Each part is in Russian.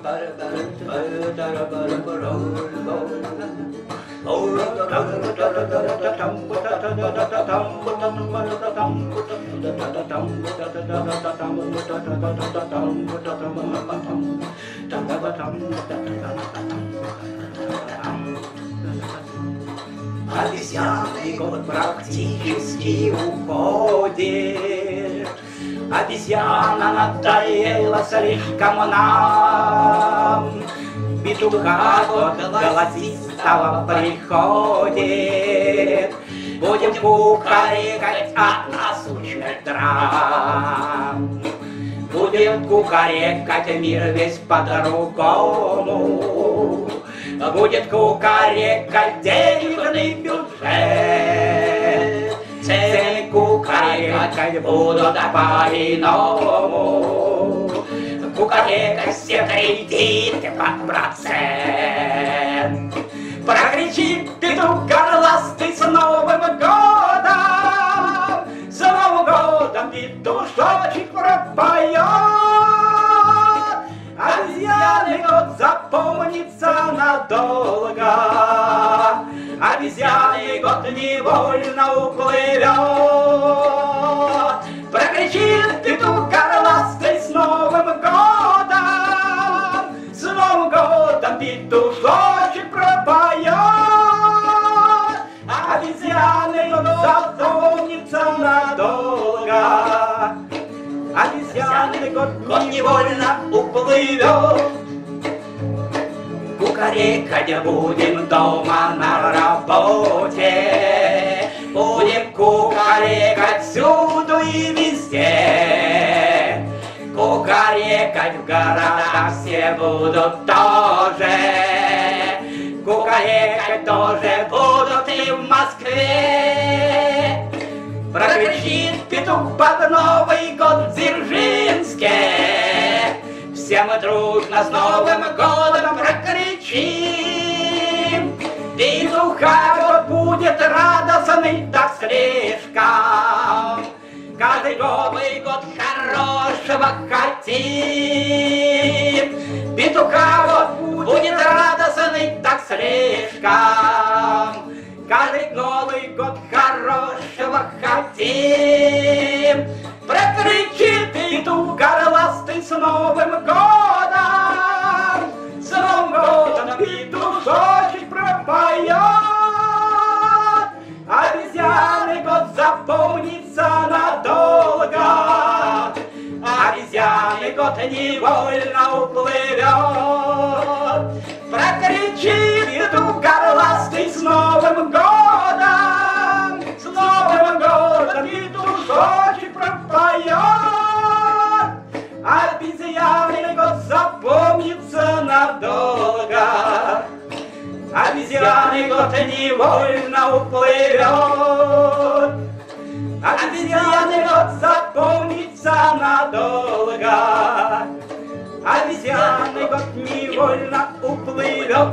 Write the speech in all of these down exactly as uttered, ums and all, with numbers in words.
Обезьяный год практически уходит. Обезьяна надоела слишком нам. Петуха год голосистого приходит. Будем кукарекать от насущных драм. Будем кукарекать, мир весь по-другому. Будет кукарекать денежный бюджет. Цены кукарекать будут по-иному. Кукарекать все кредиты под процент. Прокричит петух горластый с Новым годом. С Новым годом петушочек пропоет. Обезьяный год запомнится надолго. Обезьяный год невольно уплывет. Прокричит петух горластый с Новым годом. С Новым годом петушочек пропоет. Обезьяный год запомнится надолго. Обезьяный год невольно уплывет. Кукарекать будем дома на работе. Будем кукарекать всюду и везде. Кукарекать в городах все будут тоже. Кукарекать тоже будут и в Москве. Прокричит петух под Новый год в Дзержинске. Все мы дружно с Новым годом прокричим. Петуха год будет радостный так слишком. Каждый Новый год хорошего хотим. Петуха год будет радостный так слишком. Каждый Новый год хорошего хотим. Прокричит петух горластый с Новым годом. С Новым годом петушочек пропоет. Обезьяный год запомнится надолго. Обезьяный год невольно уплывет. Прокричит петух горластый с Новым годом. С Новым годом петушочек пропоет. Обезьяный год запомнится надолго. Обезьяный год невольно уплывет. Обезьяный год запомнится надолго. Обезьяный год невольно уплывет.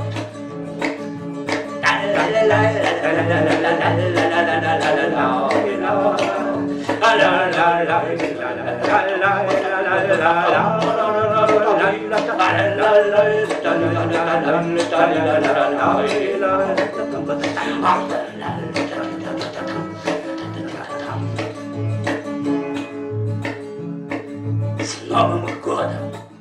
С Новым годом!